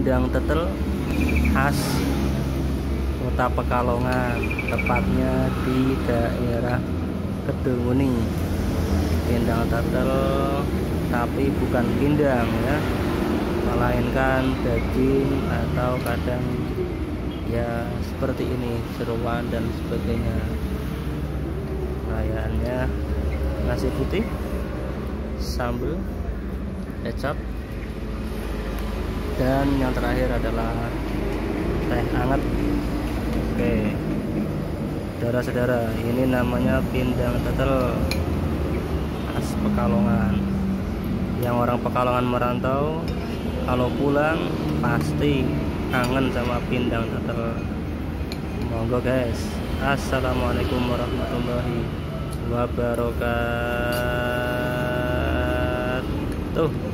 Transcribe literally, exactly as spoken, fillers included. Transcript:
pindang tetel khas Kota Pekalongan, tepatnya di daerah Kedunguni. Pindang tetel tapi bukan pindang ya, melainkan daging atau kadang ya seperti ini, seruan dan sebagainya. Layannya nasi putih, sambal, kecap, dan yang terakhir adalah teh hangat. Oke, saudara-saudara, ini namanya pindang tetel khas Pekalongan. Yang orang Pekalongan merantau kalau pulang pasti kangen sama pindang tetel. Monggo guys. Assalamualaikum warahmatullahi wabarakatuh.